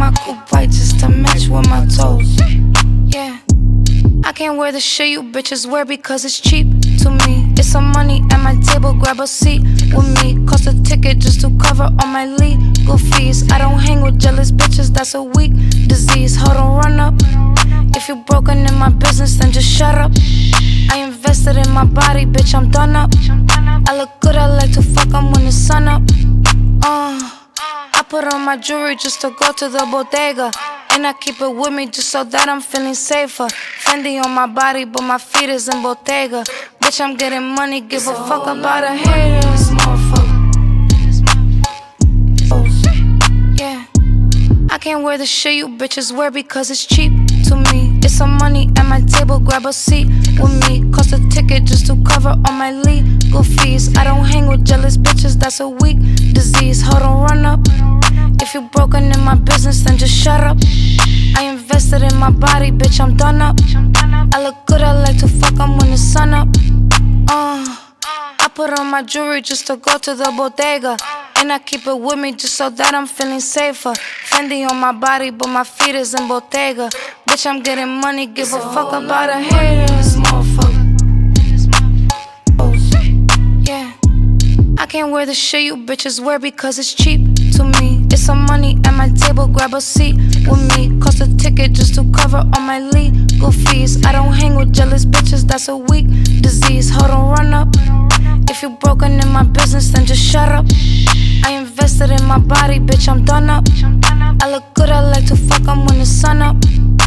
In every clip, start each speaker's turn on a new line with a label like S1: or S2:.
S1: my coupe white just to match with my toes. Yeah, I can't wear the shit you bitches wear because it's cheap to me. It's some money at my table, grab a seat with me. Cost a ticket just to cover all my legal fees. I don't hang with jealous bitches, that's a weak disease. Hold on, run up. If you broken in my business, then just shut up. I invested in my body, bitch, I'm done up. I look good, I like to fuck 'em when the sun up. I put on my jewelry just to go to the bodega, and I keep it with me just so that I'm feeling safer. Fendi on my body, but my feet is in Bottega. Bitch, I'm getting money, give a fuck about a haters, motherfucker. Yeah, I can't wear the shit you bitches wear because it's cheap to me. It's some money at my table, grab a seat with me. Cost a ticket just to cover all my legal fees. I don't hang with jealous bitches, that's a weak disease. Hold on, run up. If you broken in my business, then just shut up. I invested in my body, bitch, I'm done up. I look good, I like to fuck 'em when the sun up. I put on my jewelry just to go to the bodega, and I keep it with me just so that I'm feeling safer. Fendi on my body, but my feet is in Bottega. Bitch, I'm getting money, give a fuck about a haters, motherfucker. Yeah, I can't wear the shit you bitches wear because it's cheap to me. It's some money at my table, grab a seat with me. Cost a ticket just to cover all my legal fees. I don't hang with jealous bitches, that's a weak disease. Hold on, run up. If you broken in my business, then just shut up. I invested in my body, bitch, I'm done up. I look good, I like to fuck 'em when the sun up.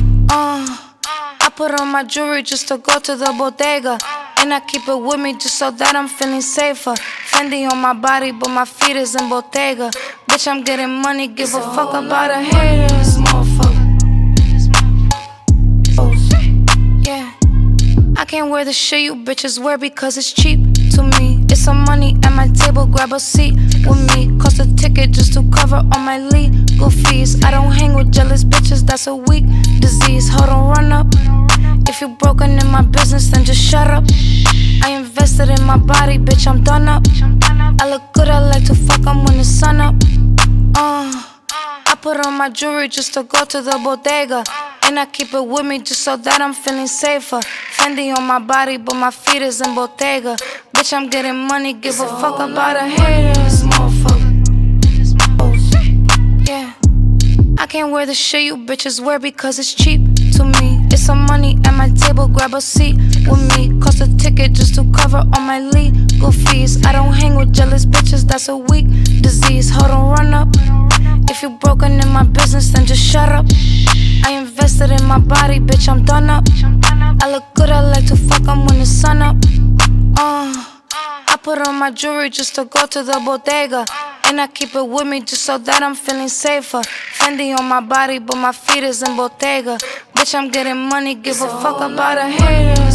S1: I put on my jewelry just to go to the bodega, and I keep it with me just so that I'm feeling safer. Fendi on my body, but my feet is in Bottega. Bitch, I'm getting money, give a fuck about a haters, motherfucker. Yeah, I can't wear the shit you bitches wear because it's cheap to me. It's some money at my table, grab a seat with me. Cost a ticket just to cover all my legal fees. I don't hang with jealous bitches, that's a weak disease. Hold on, run up. If you broken in my business, then just shut up. I invested in my body, bitch, I'm done up. I look good, I like to fuck 'em when the sun up. I put on my jewelry just to go to the bodega, and I keep it with me just so that I'm feeling safer. Fendi on my body, but my feet is in Bottega. Bitch, I'm getting money, give a fuck about a haters, motherfucker. Yeah, I can't wear the shit you bitches wear because it's cheap to me. It's some money at my table, grab a seat with me. Cost a ticket just to cover all my legal fees. I don't hang with jealous bitches, that's a weak disease. Hold on, run up. If you broken in my business, then just shut up. I invested in my body, bitch, I'm done up. I look good, I like to fuck 'em when the sun up. I put on my jewelry just to go to the bodega, and I keep it with me just so that I'm feeling safer. Fendi on my body, but my feet is in Bottega. Bitch, I'm getting money, give a fuck about a haters.